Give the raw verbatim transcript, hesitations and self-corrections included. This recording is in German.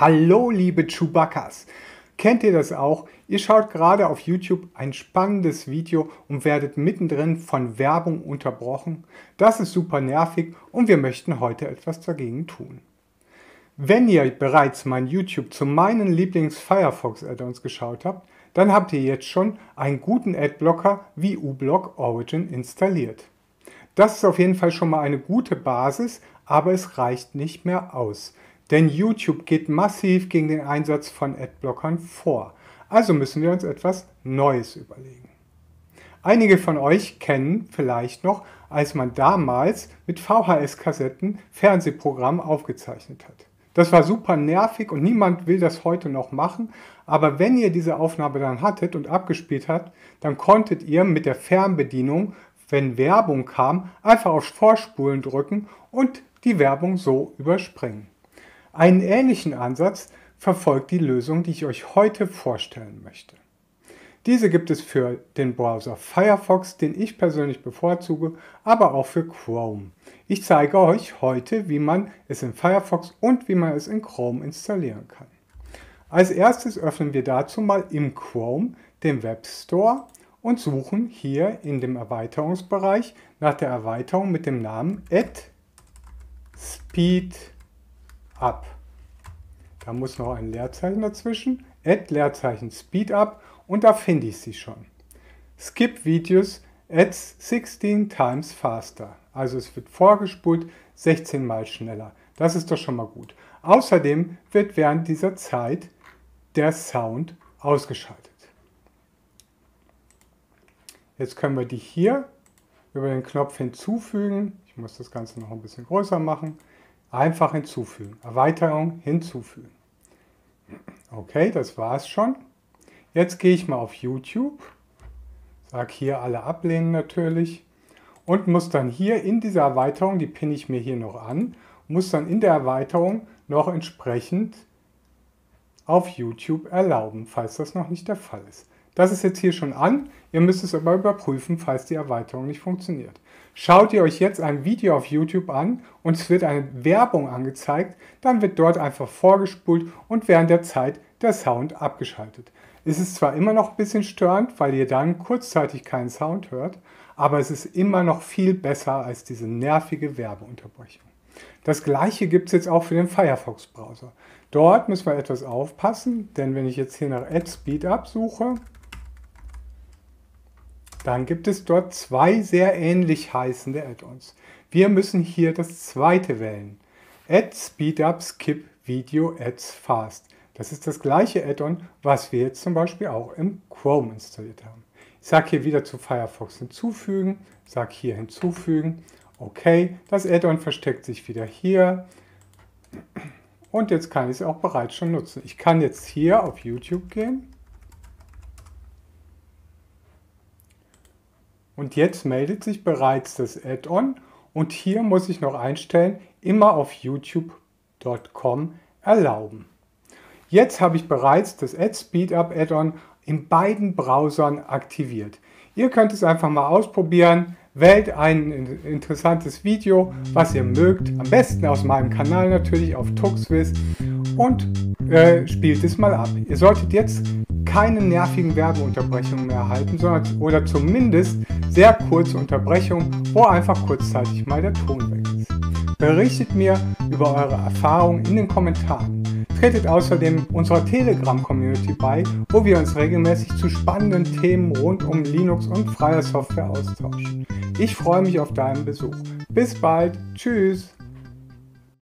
Hallo liebe Chewbacca's! Kennt ihr das auch? Ihr schaut gerade auf YouTube ein spannendes Video und werdet mittendrin von Werbung unterbrochen. Das ist super nervig und wir möchten heute etwas dagegen tun. Wenn ihr bereits mein YouTube zu meinen Lieblings-Firefox-Add-ons geschaut habt, dann habt ihr jetzt schon einen guten Adblocker wie uBlock Origin installiert. Das ist auf jeden Fall schon mal eine gute Basis, aber es reicht nicht mehr aus. Denn YouTube geht massiv gegen den Einsatz von Adblockern vor. Also müssen wir uns etwas Neues überlegen. Einige von euch kennen vielleicht noch, als man damals mit V H S-Kassetten Fernsehprogramm aufgezeichnet hat. Das war super nervig und niemand will das heute noch machen, aber wenn ihr diese Aufnahme dann hattet und abgespielt habt, dann konntet ihr mit der Fernbedienung, wenn Werbung kam, einfach auf Vorspulen drücken und die Werbung so überspringen. Einen ähnlichen Ansatz verfolgt die Lösung, die ich euch heute vorstellen möchte. Diese gibt es für den Browser Firefox, den ich persönlich bevorzuge, aber auch für Chrome. Ich zeige euch heute, wie man es in Firefox und wie man es in Chrome installieren kann. Als erstes öffnen wir dazu mal im Chrome den Web Store und suchen hier in dem Erweiterungsbereich nach der Erweiterung mit dem Namen Add Speed Up. Da muss noch ein Leerzeichen dazwischen. Add Leerzeichen Speed Up und da finde ich sie schon. Skip Videos adds sixteen times faster. Also es wird vorgespult sechzehn mal schneller. Das ist doch schon mal gut. Außerdem wird während dieser Zeit der Sound ausgeschaltet. Jetzt können wir die hier über den Knopf hinzufügen. Ich muss das Ganze noch ein bisschen größer machen. Einfach hinzufügen. Erweiterung hinzufügen. Okay, das war es schon. Jetzt gehe ich mal auf YouTube. Sage hier alle ablehnen natürlich. Und muss dann hier in dieser Erweiterung, die pinne ich mir hier noch an, muss dann in der Erweiterung noch entsprechend auf YouTube erlauben, falls das noch nicht der Fall ist. Das ist jetzt hier schon an, ihr müsst es aber überprüfen, falls die Erweiterung nicht funktioniert. Schaut ihr euch jetzt ein Video auf YouTube an und es wird eine Werbung angezeigt, dann wird dort einfach vorgespult und während der Zeit der Sound abgeschaltet. Es ist zwar immer noch ein bisschen störend, weil ihr dann kurzzeitig keinen Sound hört, aber es ist immer noch viel besser als diese nervige Werbeunterbrechung. Das gleiche gibt es jetzt auch für den Firefox-Browser. Dort müssen wir etwas aufpassen, denn wenn ich jetzt hier nach Add Speed Up suche, dann gibt es dort zwei sehr ähnlich heißende Add-ons. Wir müssen hier das zweite wählen. Add Speed Up Skip Video Adds Fast. Das ist das gleiche Add-on, was wir jetzt zum Beispiel auch im Chrome installiert haben. Ich sage hier wieder zu Firefox hinzufügen, sage hier hinzufügen. Okay, das Add-on versteckt sich wieder hier. Und jetzt kann ich es auch bereits schon nutzen. Ich kann jetzt hier auf YouTube gehen. Und jetzt meldet sich bereits das Add-on und hier muss ich noch einstellen, immer auf youtube punkt com erlauben. Jetzt habe ich bereits das Add Speed Up Add-on in beiden Browsern aktiviert. Ihr könnt es einfach mal ausprobieren, wählt ein interessantes Video, was ihr mögt, am besten aus meinem Kanal natürlich auf TuxWiz und äh, spielt es mal ab. Ihr solltet jetzt keine nervigen Werbeunterbrechungen mehr erhalten, sondern oder zumindest sehr kurze Unterbrechungen, wo einfach kurzzeitig mal der Ton weg ist. Berichtet mir über eure Erfahrungen in den Kommentaren. Tretet außerdem unserer Telegram-Community bei, wo wir uns regelmäßig zu spannenden Themen rund um Linux und freie Software austauschen. Ich freue mich auf deinen Besuch. Bis bald. Tschüss.